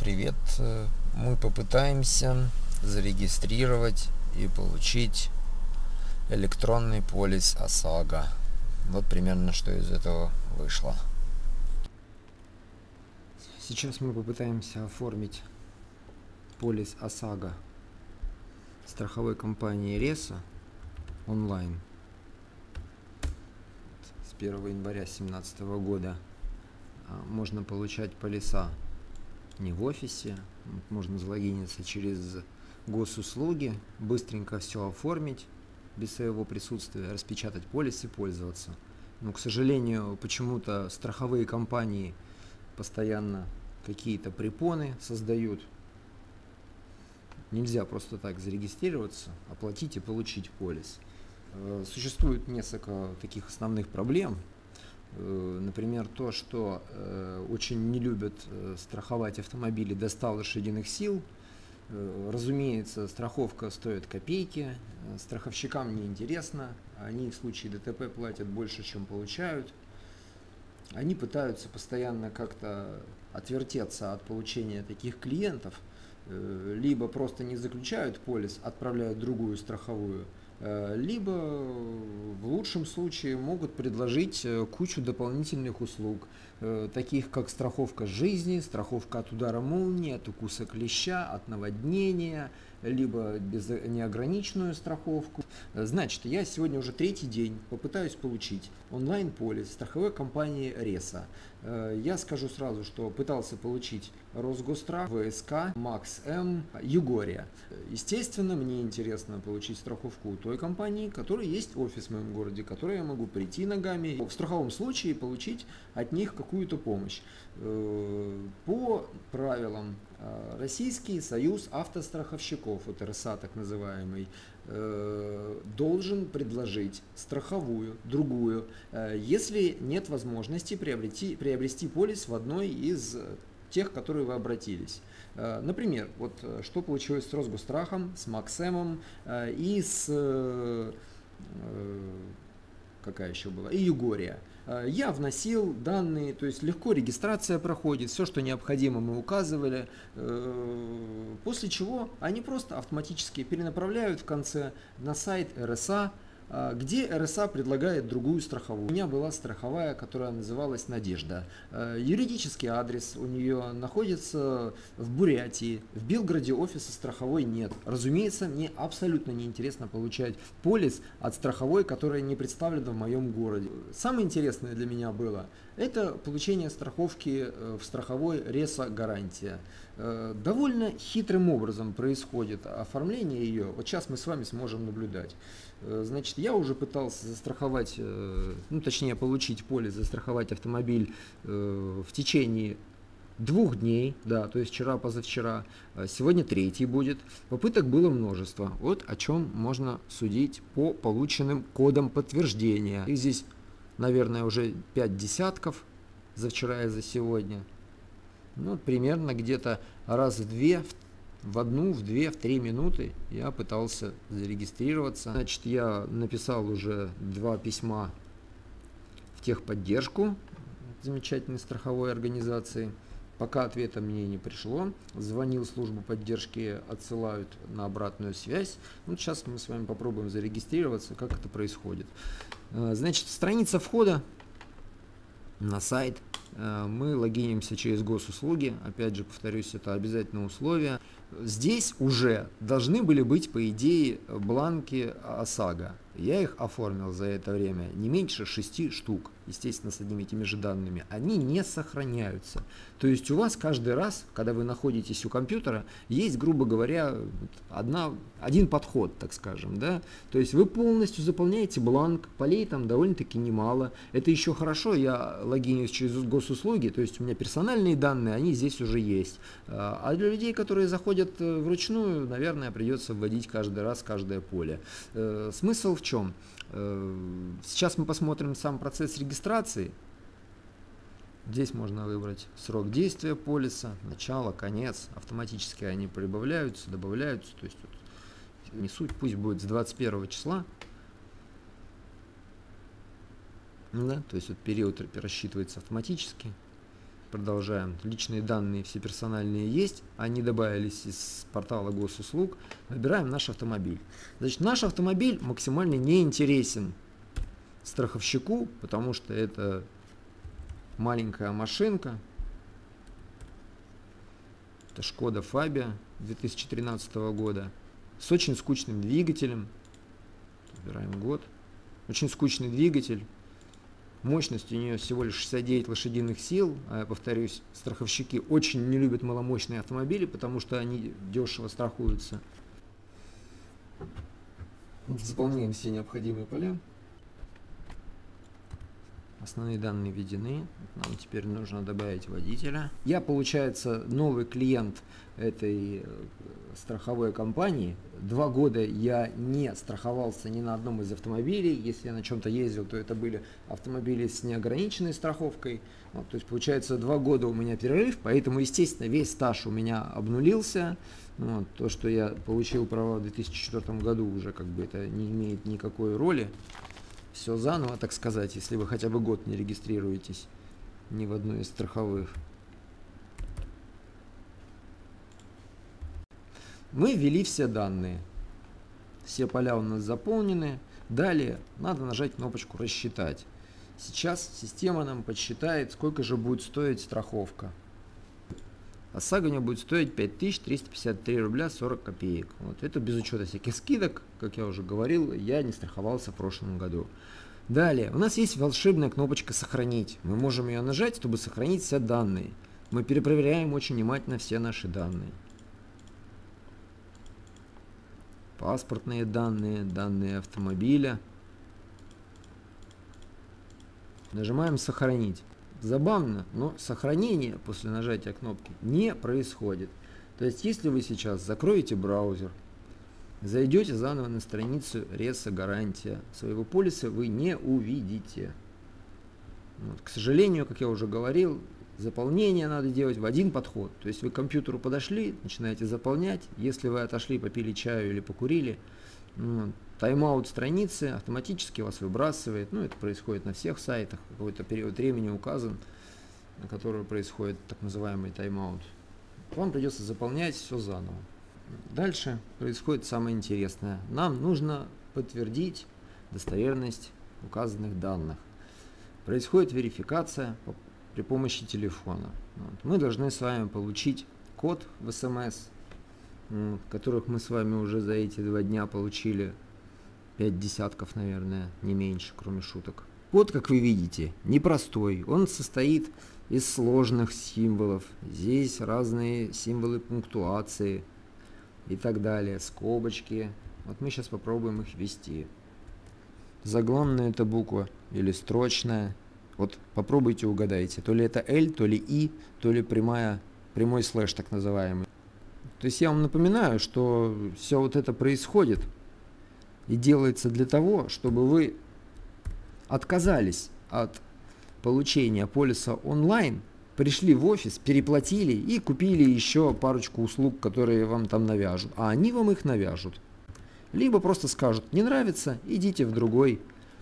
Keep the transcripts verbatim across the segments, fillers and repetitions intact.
Привет! Мы попытаемся зарегистрировать и получить электронный полис ОСАГО. Вот примерно что из этого вышло. Сейчас мы попытаемся оформить полис ОСАГО страховой компании РЕСА онлайн. С первого января две тысячи семнадцатого года можно получать полиса не в офисе, можно залогиниться через госуслуги, быстренько все оформить без своего присутствия, распечатать полис и пользоваться. Но, к сожалению, почему-то страховые компании постоянно какие-то препоны создают. Нельзя просто так зарегистрироваться, оплатить и получить полис. Существует несколько таких основных проблем. Например, то, что э, очень не любят э, страховать автомобили до ста лошадиных сил. Э, разумеется, страховка стоит копейки, э, страховщикам неинтересно, они в случае ДТП платят больше, чем получают. Они пытаются постоянно как-то отвертеться от получения таких клиентов, э, либо просто не заключают полис, отправляют другую страховую, либо в лучшем случае могут предложить кучу дополнительных услуг, таких как страховка жизни, страховка от удара молнии, от укуса клеща, от наводнения, либо без неограниченную страховку. Значит, я сегодня уже третий день попытаюсь получить онлайн-полис страховой компании РЕСА. Я скажу сразу, что пытался получить Росгосстрах, ВСК, Макс-М, Югория. Естественно, мне интересно получить страховку у той компании, у которой есть офис в моем городе, к которой я могу прийти ногами, в страховом случае получить от них какую-то помощь. По правилам Российский союз автостраховщиков, вот РСА так называемый, должен предложить страховую, другую, если нет возможности приобрести, приобрести полис в одной из тех, в которые вы обратились. Например, вот что получилось с Росгосстрахом, с Максемом и с... какая еще была? И Югория. Я вносил данные, то есть легко регистрация проходит, все, что необходимо, мы указывали, после чего они просто автоматически перенаправляют в конце на сайт РСА, где РСА предлагает другую страховую. У меня была страховая, которая называлась «Надежда». Юридический адрес у нее находится в Бурятии. В Белгороде офиса страховой нет. Разумеется, мне абсолютно неинтересно получать полис от страховой, которая не представлена в моем городе. Самое интересное для меня было это получение страховки в страховой РЕСА «Гарантия». Довольно хитрым образом происходит оформление ее. Вот сейчас мы с вами сможем наблюдать. Значит, я уже пытался застраховать, ну точнее получить полис, застраховать автомобиль в течение двух дней, да, то есть вчера, позавчера, сегодня третий будет. Попыток было множество. Вот о чем можно судить по полученным кодам подтверждения. Их здесь, наверное, уже пять десятков за вчера и за сегодня. Ну, примерно где-то раз в две, в одну, в две, в три минуты я пытался зарегистрироваться. Значит, я написал уже два письма в техподдержку замечательной страховой организации. Пока ответа мне не пришло. Звонил в службу поддержки, отсылают на обратную связь. Вот сейчас мы с вами попробуем зарегистрироваться, как это происходит. Значит, страница входа на сайт. Мы логинимся через госуслуги. Опять же, повторюсь, это обязательное условие. Здесь уже должны были быть, по идее, бланки ОСАГО. Я их оформил за это время не меньше шести штук, естественно, с одними и теми же данными. Они не сохраняются. То есть у вас каждый раз, когда вы находитесь у компьютера, есть, грубо говоря, одна, один подход, так скажем. Да? То есть вы полностью заполняете бланк, полей там довольно-таки немало. Это еще хорошо, я логинюсь через госуслуги, то есть у меня персональные данные, они здесь уже есть. А для людей, которые заходят вручную, наверное, придется вводить каждый раз каждое поле. Смысл в чем? Сейчас мы посмотрим сам процесс регистрации. Здесь можно выбрать срок действия полиса, начало, конец. Автоматически они прибавляются, добавляются. То есть вот, не суть, пусть будет с двадцать первого числа. Да, то есть вот период рассчитывается автоматически. Продолжаем. Личные данные все персональные есть, они добавились из портала госуслуг. Выбираем наш автомобиль. Значит, наш автомобиль максимально не интересен страховщику, потому что это маленькая машинка. Это Шкода Фабия две тысячи тринадцатого года с очень скучным двигателем. Выбираем год. Очень скучный двигатель. Мощность у нее всего лишь шестьдесят девять лошадиных сил. А я повторюсь, страховщики очень не любят маломощные автомобили, потому что они дешево страхуются. Заполняем все необходимые поля. Основные данные введены. Нам теперь нужно добавить водителя. Я, получается, новый клиент этой страховой компании. Два года я не страховался ни на одном из автомобилей. Если я на чем-то ездил, то это были автомобили с неограниченной страховкой. Вот, то есть, получается, два года у меня перерыв, поэтому, естественно, весь стаж у меня обнулился. Вот, то, что я получил права в две тысячи четвёртом году, уже как бы это не имеет никакой роли. Все заново, так сказать, если вы хотя бы год не регистрируетесь ни в одной из страховых. Мы ввели все данные. Все поля у нас заполнены. Далее надо нажать кнопочку «Рассчитать». Сейчас система нам подсчитает, сколько же будет стоить страховка. ОСАГО у меня будет стоить пять тысяч триста пятьдесят три рубля сорок копеек. Вот. Это без учета всяких скидок. Как я уже говорил, я не страховался в прошлом году. Далее, у нас есть волшебная кнопочка «Сохранить». Мы можем ее нажать, чтобы сохранить все данные. Мы перепроверяем очень внимательно все наши данные. Паспортные данные, данные автомобиля. Нажимаем «Сохранить». Забавно, но сохранение после нажатия кнопки не происходит. То есть, если вы сейчас закроете браузер, зайдете заново на страницу РЕСа гарантия, своего полиса вы не увидите. Вот. К сожалению, как я уже говорил, заполнение надо делать в один подход. То есть вы к компьютеру подошли, начинаете заполнять. Если вы отошли, попили чаю или покурили, ну, тайм-аут страницы автоматически вас выбрасывает. Ну, это происходит на всех сайтах. Какой-то период времени указан, на который происходит так называемый тайм-аут. Вам придется заполнять все заново. Дальше происходит самое интересное. Нам нужно подтвердить достоверность указанных данных. Происходит верификация при помощи телефона. Вот. Мы должны с вами получить код в эс эм эс, которых мы с вами уже за эти два дня получили пять десятков, наверное, не меньше, кроме шуток. Код, как вы видите, непростой. Он состоит из сложных символов. Здесь разные символы пунктуации и так далее, скобочки. Вот мы сейчас попробуем их ввести. Заглавная это буква или строчная. Вот попробуйте угадайте, то ли это L, то ли I, то ли прямая, прямой слэш так называемый. То есть я вам напоминаю, что все вот это происходит и делается для того, чтобы вы отказались от получения полиса онлайн, пришли в офис, переплатили и купили еще парочку услуг, которые вам там навяжут. А они вам их навяжут. Либо просто скажут, не нравится, идите в другой,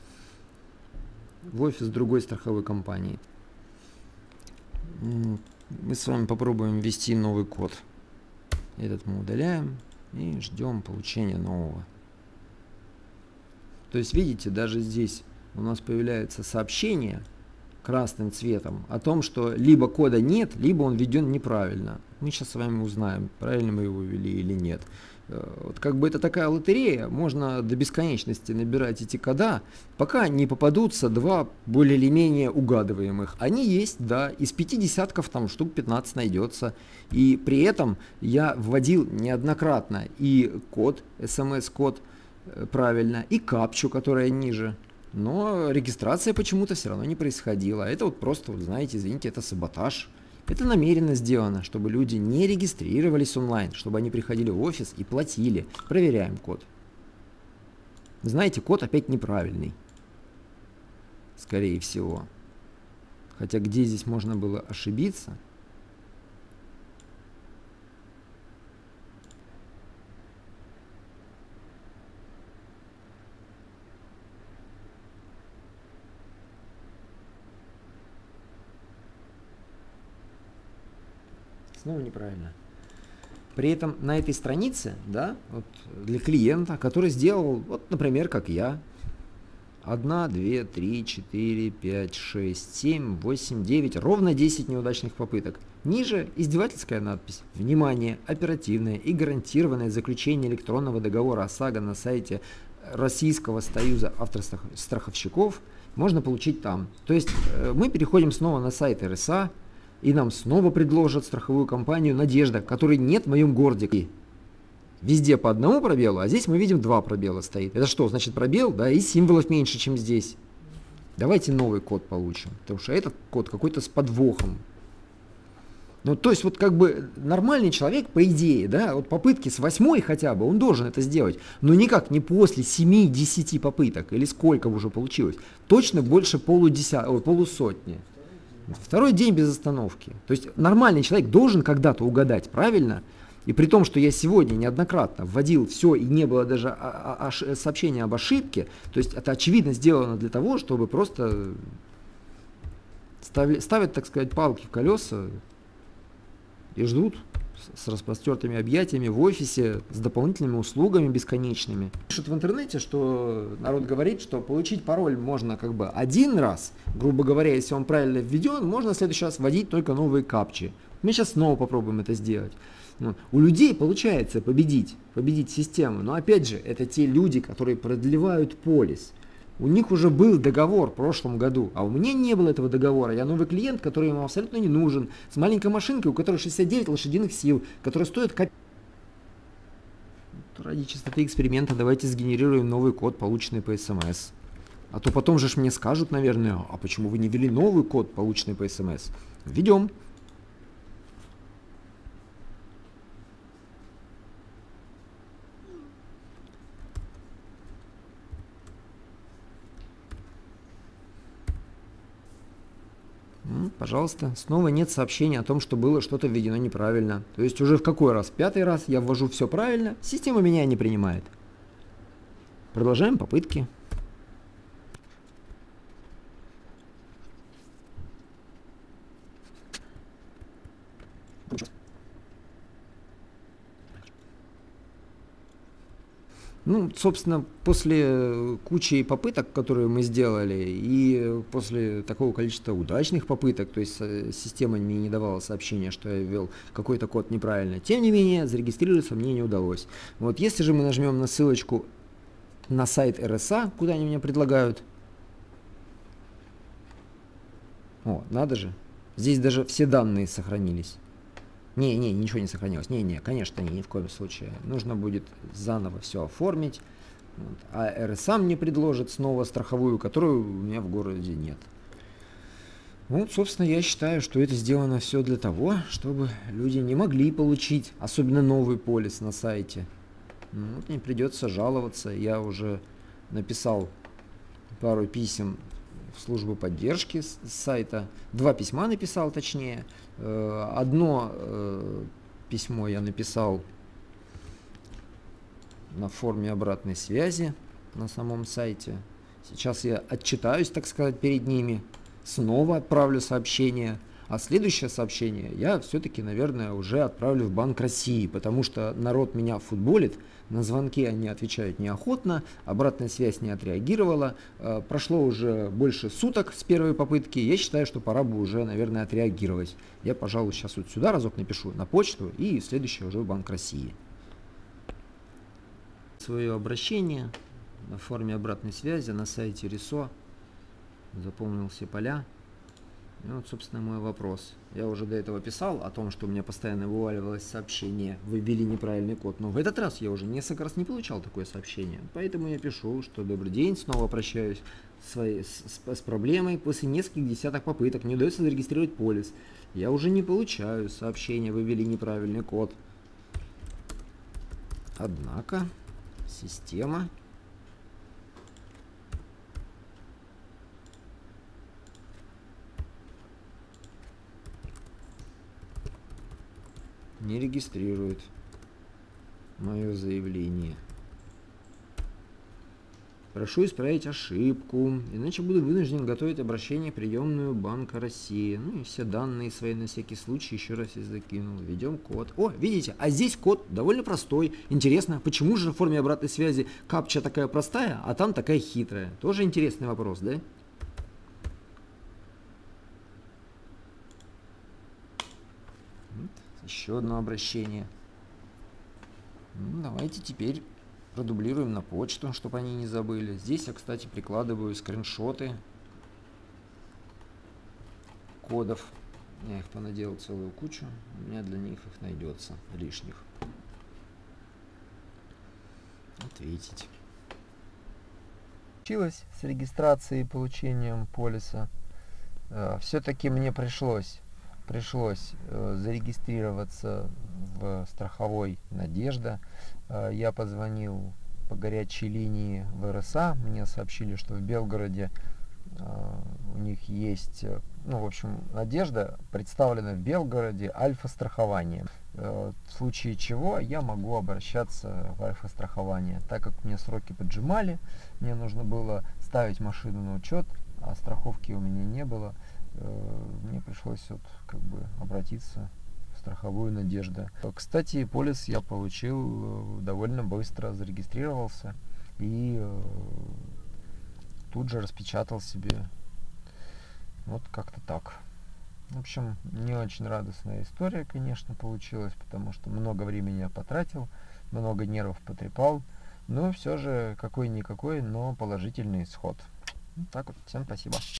в офис другой страховой компании. Мы с вами попробуем ввести новый код. Этот мы удаляем и ждем получения нового. То есть, видите, даже здесь у нас появляется сообщение красным цветом о том, что либо кода нет, либо он введен неправильно. Мы сейчас с вами узнаем, правильно мы его ввели или нет. Вот как бы это такая лотерея, можно до бесконечности набирать эти кода, пока не попадутся два более или менее угадываемых. Они есть, да, из пяти десятков там штук пятнадцать найдется. И при этом я вводил неоднократно и код, эс эм эс-код правильно, и капчу, которая ниже. Но регистрация почему-то все равно не происходила. Это вот просто, вот, знаете, извините, это саботаж. Это намеренно сделано, чтобы люди не регистрировались онлайн, чтобы они приходили в офис и платили. Проверяем код. Знаете, код опять неправильный. Скорее всего. Хотя где здесь можно было ошибиться? снова неправильно. При этом на этой странице, да, вот для клиента, который сделал, вот, например, как я, одна, две, три, четыре, пять, шесть, семь, восемь, девять, ровно десять неудачных попыток. Ниже издевательская надпись. Внимание, оперативное и гарантированное заключение электронного договора ОСАГО на сайте Российского союза автостраховщиков можно получить там. То есть мы переходим снова на сайт эр эс а, и нам снова предложат страховую компанию «Надежда», которой нет в моем городе. Везде по одному пробелу, а здесь мы видим два пробела стоит. Это что, значит пробел? Да, и символов меньше, чем здесь. Давайте новый код получим, потому что этот код какой-то с подвохом. Ну, то есть, вот как бы нормальный человек, по идее, да, вот попытки с восьмой хотя бы, он должен это сделать. Но никак не после семи-десяти попыток, или сколько уже получилось. Точно больше полудеся... Ой, полусотни. Второй день без остановки. То есть, нормальный человек должен когда-то угадать, правильно? И при том, что я сегодня неоднократно вводил все, и не было даже сообщения об ошибке, то есть, это очевидно сделано для того, чтобы просто ставить, ставить, так сказать, палки в колеса, и ждут с распростертыми объятиями в офисе, с дополнительными услугами бесконечными. Пишут в интернете, что народ говорит, что получить пароль можно как бы один раз, грубо говоря, если он правильно введен, можно в следующий раз вводить только новые капчи. Мы сейчас снова попробуем это сделать. Ну, у людей получается победить, победить систему, но опять же, это те люди, которые продлевают полис. У них уже был договор в прошлом году, а у меня не было этого договора. Я новый клиент, который ему абсолютно не нужен, с маленькой машинкой, у которой шестьдесят девять лошадиных сил, которая стоит копейки. Ради чистоты эксперимента давайте сгенерируем новый код, полученный по эс эм эс. А то потом же мне скажут, наверное, а почему вы не ввели новый код, полученный по эс эм эс? Введем. Пожалуйста, снова нет сообщения о том, что было что-то введено неправильно. То есть уже в какой раз? Пятый раз я ввожу все правильно, система меня не принимает. Продолжаем попытки. Ну, собственно, после кучи попыток, которые мы сделали, и после такого количества удачных попыток, то есть система мне не давала сообщения, что я ввел какой-то код неправильно, тем не менее, зарегистрироваться мне не удалось. Вот если же мы нажмем на ссылочку на сайт эр эс а, куда они мне предлагают, о, надо же, здесь даже все данные сохранились. Не, не, ничего не сохранилось. Не, не, конечно, не, ни в коем случае. Нужно будет заново все оформить. Вот. А эр эс а мне предложит снова страховую, которую у меня в городе нет. Вот, собственно, я считаю, что это сделано все для того, чтобы люди не могли получить, особенно новый полис на сайте. Ну, вот не придется жаловаться. Я уже написал пару писем в службу поддержки с сайта. Два письма написал, точнее. Одно э, письмо я написал на форме обратной связи на самом сайте. Сейчас я отчитаюсь, так сказать, перед ними. Снова отправлю сообщение. А следующее сообщение я все-таки, наверное, уже отправлю в Банк России, потому что народ меня футболит. На звонки они отвечают неохотно, обратная связь не отреагировала. Э, прошло уже больше суток с первой попытки. Я считаю, что пора бы уже, наверное, отреагировать. Я, пожалуй, сейчас вот сюда разок напишу на почту и следующее уже в Банк России. Свое обращение на форме обратной связи на сайте РИСО. Заполнил все поля. И вот, собственно, мой вопрос. Я уже до этого писал о том, что у меня постоянно вываливалось сообщение, вы ввели неправильный код, но в этот раз я уже несколько раз не получал такое сообщение. Поэтому я пишу, что добрый день, снова обращаюсь своей, с, с, с проблемой. После нескольких десяток попыток не удается зарегистрировать полис. Я уже не получаю сообщения, вы ввели неправильный код. Однако система... не регистрирует мое заявление. Прошу исправить ошибку, иначе буду вынужден готовить обращение в приемную Банка России. Ну и все данные свои на всякий случай еще раз я закинул. Введем код. О, видите, а здесь код довольно простой. Интересно, почему же в форме обратной связи капча такая простая, а там такая хитрая? Тоже интересный вопрос, да? Вот, еще одно обращение. Ну, давайте теперь продублируем на почту, чтобы они не забыли. Здесь я, кстати, прикладываю скриншоты кодов. Я их понаделал целую кучу. У меня для них их найдется лишних. Ответить. Получилось с регистрацией и получением полиса. Все-таки мне пришлось пришлось зарегистрироваться в страховой «Надежда». Я позвонил по горячей линии в эр эс а, мне сообщили, что в Белгороде у них есть, ну, в общем, «Надежда» представлена в Белгороде Альфа-страхование. В случае чего я могу обращаться в Альфа-страхование. Так как мне сроки поджимали, мне нужно было ставить машину на учет, а страховки у меня не было, мне пришлось вот как бы обратиться в страховую «Надежда». Кстати, полис я получил довольно быстро, зарегистрировался и тут же распечатал себе. Вот как-то так. В общем, не очень радостная история, конечно, получилась, потому что много времени я потратил, много нервов потрепал, но все же какой-никакой, но положительный исход. Вот так вот. Всем спасибо.